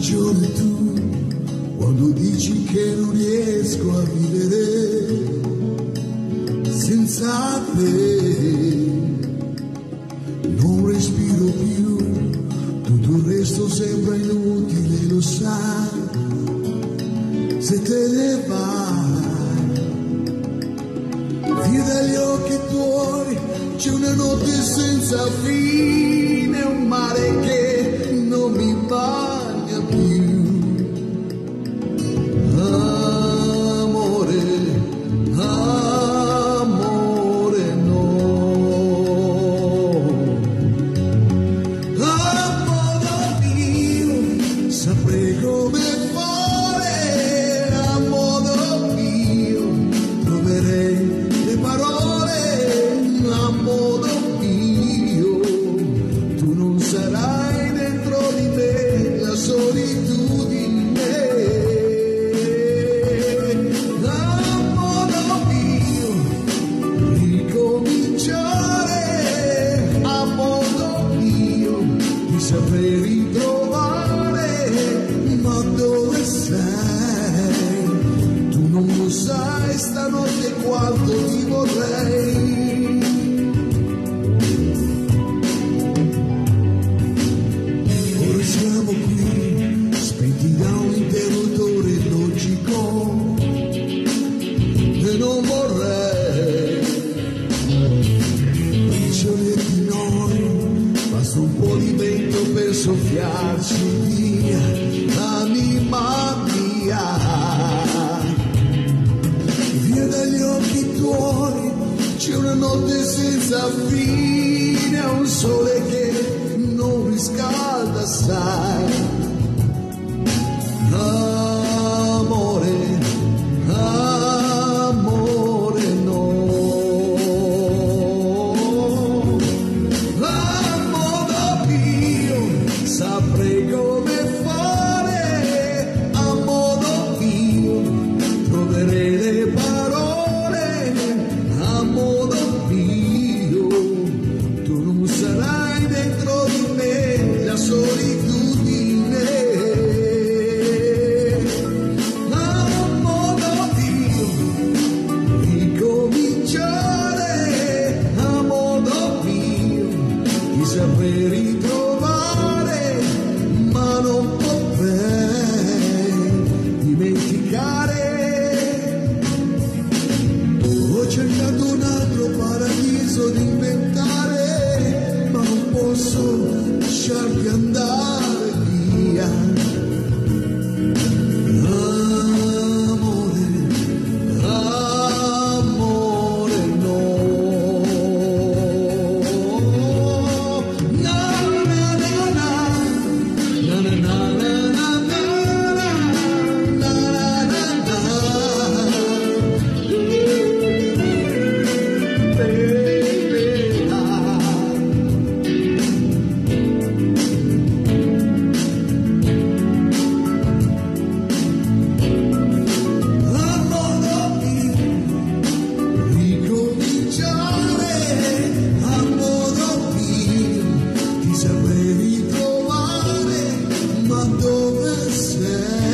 ragione tu quando dici che non riesco a vivere senza te. Non respiro più, tutto il resto sembra inutile, lo sai, se te ne vai. Via dagli occhi tuoi c'è una notte senza fine, un mare che non mi bagna più. Amore, amore no. Amore mio, saprei come fare. Amore mio, troverei le parole. Amore mio, tu non sarai dentro di me la solitudine. Amore mio, ricominciare. Amore mio, ti saprei ritrovare, ma dove sei? Tu non lo sai stanotte quanto ti vorrei. Siamo qui, spenti da un interruttore logico, e non vorrei briciole di noi, basta un po' di vento per soffiarci via, anima mia. Via dagli occhi tuoi c'è una notte senza fine, un sole che non riscalda, sai. Amore, amore no. Amore mio, saprei come fare. Amore mio, troverei le parole. Amore mio, tu non sarai dentro di me la solitudine. Amore mio, ricominciare. Amore mio, ti saprei ritrovare, ma non potrei dimenticare. Ho cercato un altro paradiso da inventare, ma non posso lasciarti andare via. Amore, amore no. Na na na na, na na na na na na, na na Amore mio, ti saprei ritrovare, ma dove sei?